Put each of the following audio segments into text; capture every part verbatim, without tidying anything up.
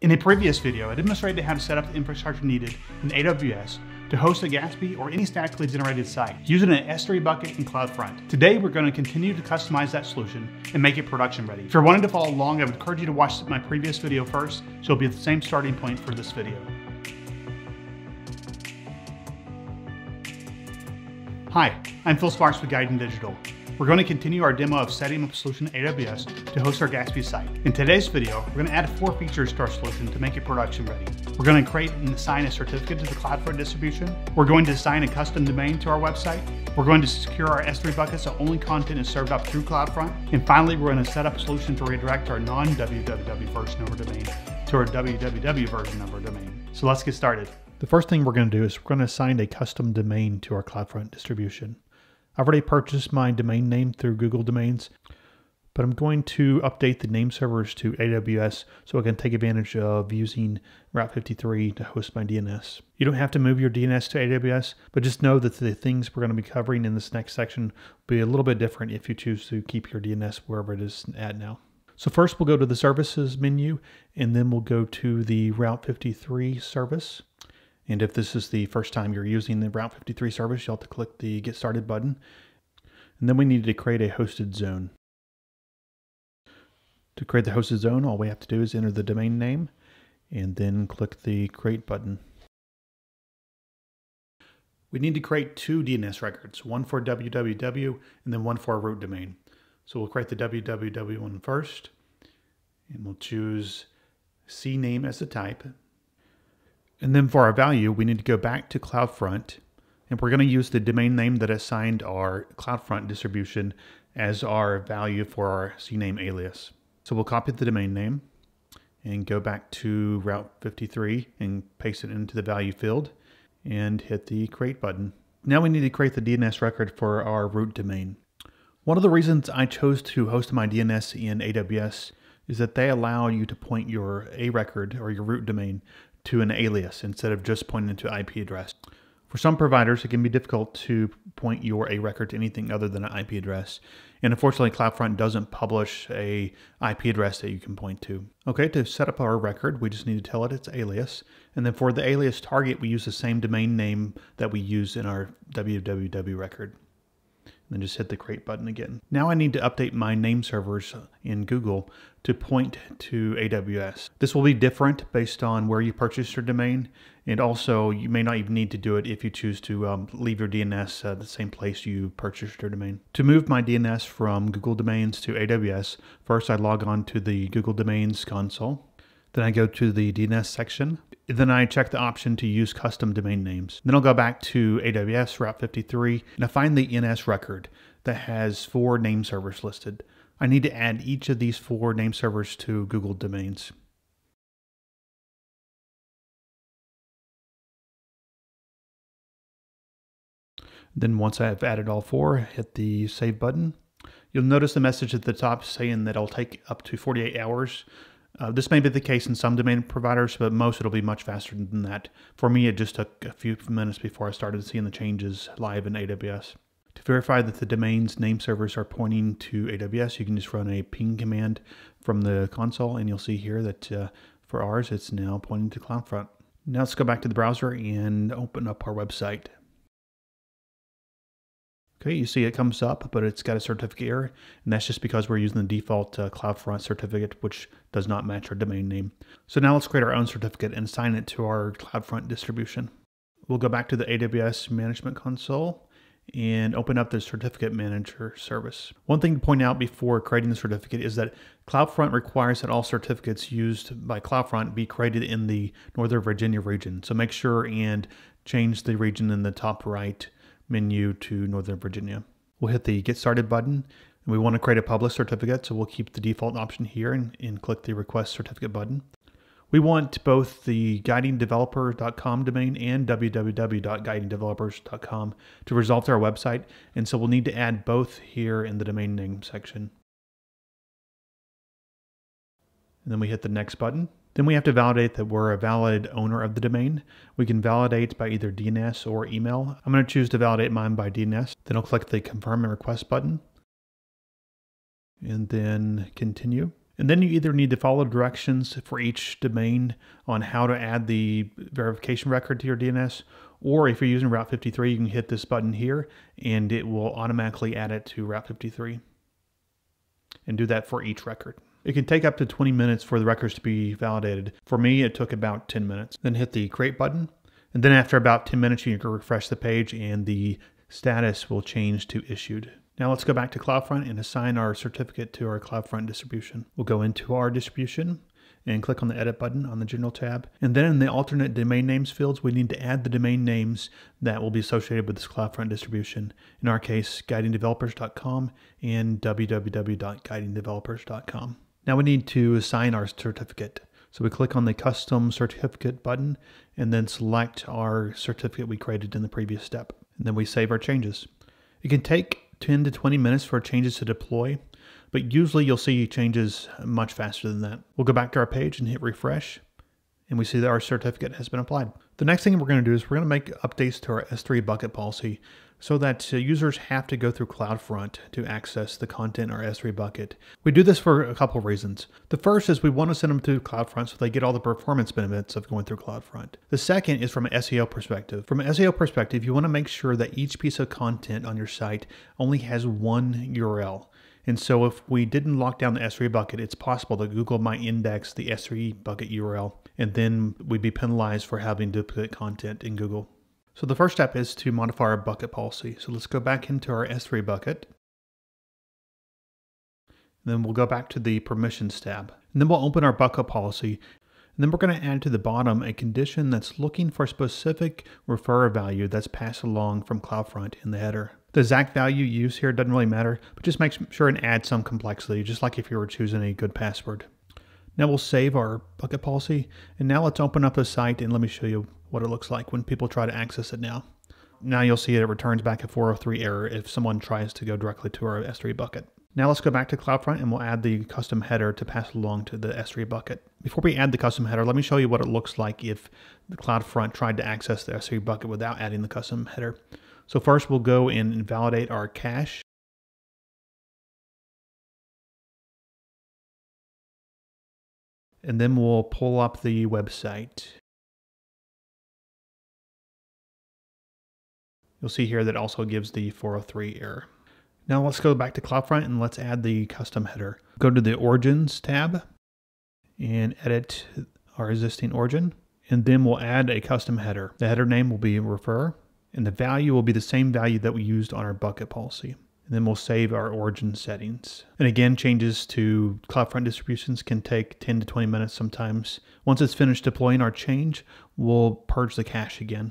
In a previous video, I demonstrated how to set up the infrastructure needed in A W S to host a Gatsby or any statically generated site using an S three bucket and Cloudfront. Today, we're going to continue to customize that solution and make it production ready. If you're wanting to follow along, I would encourage you to watch my previous video first, so it'll be the same starting point for this video. Hi, I'm Phil Sparks with Guiding Digital. We're going to continue our demo of setting up a solution in A W S to host our Gatsby site. In today's video, we're going to add four features to our solution to make it production ready. We're going to create and assign a certificate to the Cloudfront distribution. We're going to assign a custom domain to our website. We're going to secure our S three buckets so only content is served up through Cloudfront. And finally, we're going to set up a solution to redirect our non-W W W version of our domain to our W W W version of our domain. So let's get started. The first thing we're going to do is we're going to assign a custom domain to our Cloudfront distribution. I've already purchased my domain name through Google Domains, but I'm going to update the name servers to A W S so I can take advantage of using Route fifty-three to host my D N S. You don't have to move your D N S to A W S, but just know that the things we're going to be covering in this next section will be a little bit different if you choose to keep your D N S wherever it is at now. So first we'll go to the services menu, and then we'll go to the Route fifty-three service. And if this is the first time you're using the Route fifty-three service, you'll have to click the Get Started button. And then we need to create a hosted zone. To create the hosted zone, all we have to do is enter the domain name and then click the Create button. We need to create two D N S records, one for W W W and then one for our root domain. So we'll create the W W W one first, and we'll choose C name as the type. And then for our value, we need to go back to Cloudfront, and we're going to use the domain name that assigned our Cloudfront distribution as our value for our C name alias. So we'll copy the domain name and go back to Route fifty-three and paste it into the value field and hit the Create button. Now we need to create the D N S record for our root domain. One of the reasons I chose to host my D N S in A W S is that they allow you to point your A record or your root domain to an alias instead of just pointing to I P address. For some providers, it can be difficult to point your A record to anything other than an I P address. And unfortunately, Cloudfront doesn't publish a I P address that you can point to. Okay, to set up our record, we just need to tell it its alias. And then for the alias target, we use the same domain name that we use in our W W W record. And then just hit the Create button again. Now I need to update my name servers in Google to point to A W S. This will be different based on where you purchased your domain, and also you may not even need to do it if you choose to um, leave your D N S at the same place you purchased your domain. To move my D N S from Google Domains to A W S, first I log on to the Google Domains console. Then I go to the D N S section. Then I check the option to use custom domain names. Then I'll go back to A W S Route fifty-three and I find the N S record that has four name servers listed. I need to add each of these four name servers to Google Domains. Then once I've added all four, hit the Save button. You'll notice the message at the top saying that it'll take up to forty-eight hours. Uh, this may be the case in some domain providers, but most it'll be much faster than that. For me, it just took a few minutes before I started seeing the changes live in A W S. To verify that the domain's name servers are pointing to A W S, you can just run a ping command from the console, and you'll see here that uh, for ours, it's now pointing to Cloudfront. Now let's go back to the browser and open up our website. Okay, you see it comes up, but it's got a certificate error, and that's just because we're using the default uh, Cloudfront certificate, which does not match our domain name. So now let's create our own certificate and assign it to our Cloudfront distribution. We'll go back to the A W S Management Console and open up the Certificate Manager service. One thing to point out before creating the certificate is that Cloudfront requires that all certificates used by Cloudfront be created in the Northern Virginia region. So make sure and change the region in the top right menu to Northern Virginia. We'll hit the Get Started button, and we want to create a public certificate, so we'll keep the default option here and, and click the Request Certificate button. We want both the guiding developer dot com domain and w w w dot guiding developers dot com to resolve to our website, and so we'll need to add both here in the domain name section. And then we hit the Next button. Then we have to validate that we're a valid owner of the domain. We can validate by either D N S or email. I'm going to choose to validate mine by D N S. Then I'll click the Confirm and Request button. And then Continue. And then you either need to follow directions for each domain on how to add the verification record to your D N S, or if you're using Route fifty-three, you can hit this button here and it will automatically add it to Route fifty-three. And do that for each record. It can take up to twenty minutes for the records to be validated. For me, it took about ten minutes. Then hit the create button. And then after about ten minutes, you can refresh the page and the status will change to issued. Now let's go back to Cloudfront and assign our certificate to our Cloudfront distribution. We'll go into our distribution and click on the edit button on the general tab. And then in the alternate domain names fields, we need to add the domain names that will be associated with this Cloudfront distribution. In our case, guiding developers dot com and w w w dot guiding developers dot com. Now we need to assign our certificate. So we click on the custom certificate button and then select our certificate we created in the previous step. And then we save our changes. It can take ten to twenty minutes for changes to deploy, but usually you'll see changes much faster than that. We'll go back to our page and hit refresh, and we see that our certificate has been applied. The next thing we're going to do is we're going to make updates to our S three bucket policy so that uh, users have to go through Cloudfront to access the content in our S three bucket. We do this for a couple of reasons. The first is we want to send them to Cloudfront so they get all the performance benefits of going through Cloudfront. The second is from an S E O perspective. From an S E O perspective, you want to make sure that each piece of content on your site only has one U R L. And so if we didn't lock down the S three bucket, it's possible that Google might index the S three bucket U R L, and then we'd be penalized for having duplicate content in Google. So the first step is to modify our bucket policy. So let's go back into our S three bucket. And then we'll go back to the permissions tab. And then we'll open our bucket policy. And then we're going to add to the bottom a condition that's looking for a specific referrer value that's passed along from Cloudfront in the header. The exact value you use here doesn't really matter, but just make sure and add some complexity, just like if you were choosing a good password. Now we'll save our bucket policy. And now let's open up the site and let me show you what it looks like when people try to access it now. Now you'll see it returns back a four oh three error if someone tries to go directly to our S three bucket. Now let's go back to Cloudfront and we'll add the custom header to pass along to the S three bucket. Before we add the custom header, let me show you what it looks like if the Cloudfront tried to access the S three bucket without adding the custom header. So first we'll go in and validate our cache. And then we'll pull up the website. You'll see here that also gives the four oh three error. Now let's go back to Cloudfront and let's add the custom header. Go to the Origins tab and edit our existing origin. And then we'll add a custom header. The header name will be refer, and the value will be the same value that we used on our bucket policy. And then we'll save our origin settings. And again, changes to Cloudfront distributions can take ten to twenty minutes sometimes. Once it's finished deploying our change, we'll purge the cache again.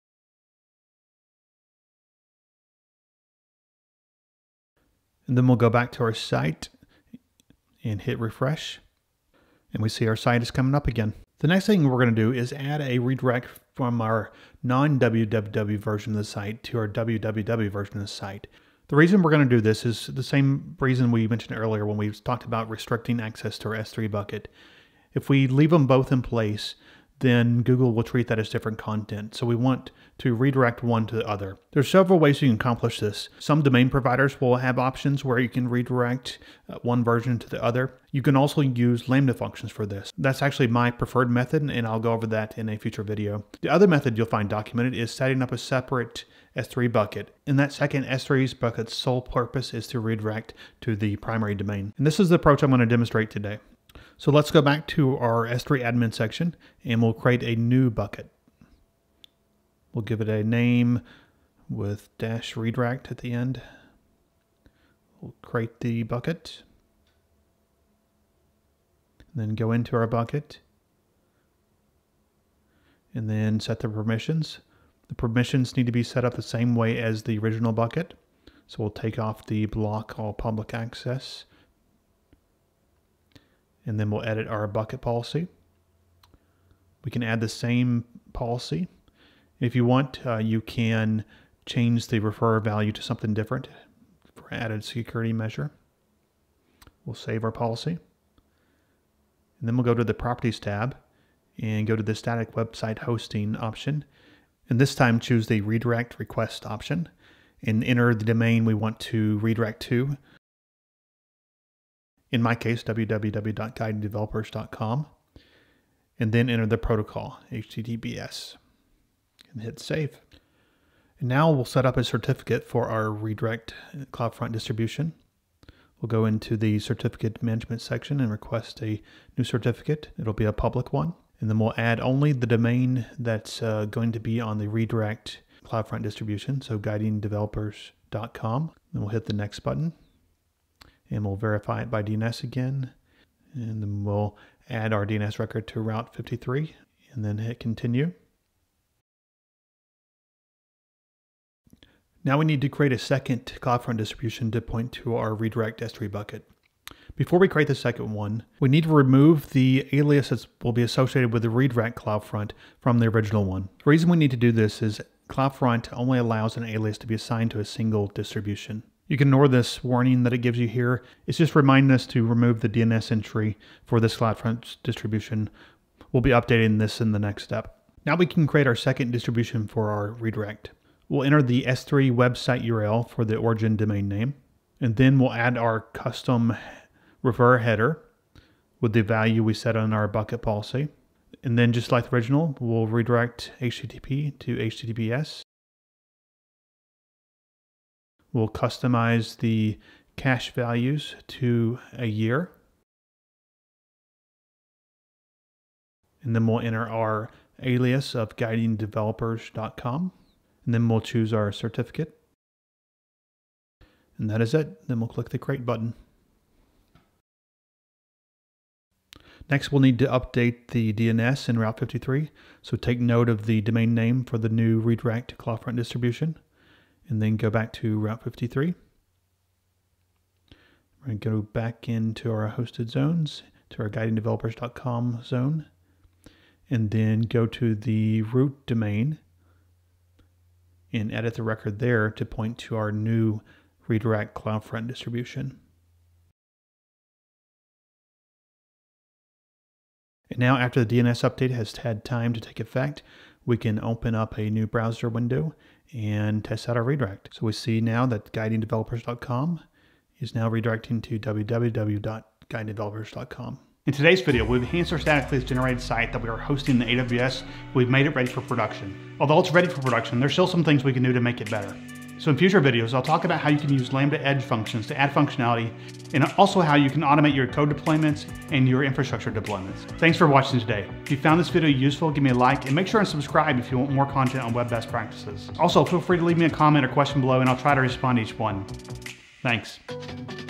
And then we'll go back to our site and hit refresh. And we see our site is coming up again. The next thing we're going to do is add a redirect from our non-W W W version of the site to our W W W version of the site. The reason we're going to do this is the same reason we mentioned earlier when we talked about restricting access to our S three bucket. If we leave them both in place, then Google will treat that as different content. So we want to redirect one to the other. There's several ways you can accomplish this. Some domain providers will have options where you can redirect one version to the other. You can also use Lambda functions for this. That's actually my preferred method, and I'll go over that in a future video. The other method you'll find documented is setting up a separate S three bucket. And that second S three bucket's sole purpose is to redirect to the primary domain. And this is the approach I'm going to demonstrate today. So let's go back to our S three admin section and we'll create a new bucket. We'll give it a name with dash redirect at the end. We'll create the bucket. And then go into our bucket. And then set the permissions. The permissions need to be set up the same way as the original bucket. So we'll take off the block all public access. And then we'll edit our bucket policy. We can add the same policy. If you want, uh, you can change the referrer value to something different for added security measure. We'll save our policy. And then we'll go to the Properties tab and go to the Static Website Hosting option. And this time choose the Redirect Request option and enter the domain we want to redirect to. in my case, w w w dot guiding developers dot com, and then enter the protocol, H T T P S, and hit save. And now we'll set up a certificate for our redirect Cloudfront distribution. We'll go into the certificate management section and request a new certificate. It'll be a public one. And then we'll add only the domain that's uh, going to be on the redirect Cloudfront distribution, so guiding developers dot com. Then we'll hit the next button, and we'll verify it by D N S again. And then we'll add our D N S record to Route fifty-three, and then hit continue. Now we need to create a second Cloudfront distribution to point to our redirect S three bucket. Before we create the second one, we need to remove the alias that will be associated with the redirect Cloudfront from the original one. The reason we need to do this is Cloudfront only allows an alias to be assigned to a single distribution. You can ignore this warning that it gives you here. It's just reminding us to remove the D N S entry for this Cloudfront distribution. We'll be updating this in the next step. Now we can create our second distribution for our redirect. We'll enter the S three website U R L for the origin domain name, and then we'll add our custom refer header with the value we set on our bucket policy. And then just like the original, we'll redirect H T T P to H T T P S. We'll customize the cache values to a year. And then we'll enter our alias of guiding developers dot com. And then we'll choose our certificate. And that is it. Then we'll click the Create button. Next, we'll need to update the D N S in Route fifty-three. So take note of the domain name for the new redirect Cloudfront distribution. And then go back to Route fifty-three. We're going to go back into our hosted zones, to our guiding developers dot com zone. And then go to the root domain and edit the record there to point to our new redirect Cloudfront distribution. And now after the D N S update has had time to take effect, we can open up a new browser window and test out our redirect. So we see now that guiding developers dot com is now redirecting to w w w dot guiding developers dot com. In today's video, we've enhanced our statically generated site that we are hosting in A W S. We've made it ready for production. Although it's ready for production, there's still some things we can do to make it better. So in future videos, I'll talk about how you can use Lambda Edge functions to add functionality, and also how you can automate your code deployments and your infrastructure deployments. Thanks for watching today. If you found this video useful, give me a like, and make sure and subscribe if you want more content on web best practices. Also, feel free to leave me a comment or question below, and I'll try to respond to each one. Thanks.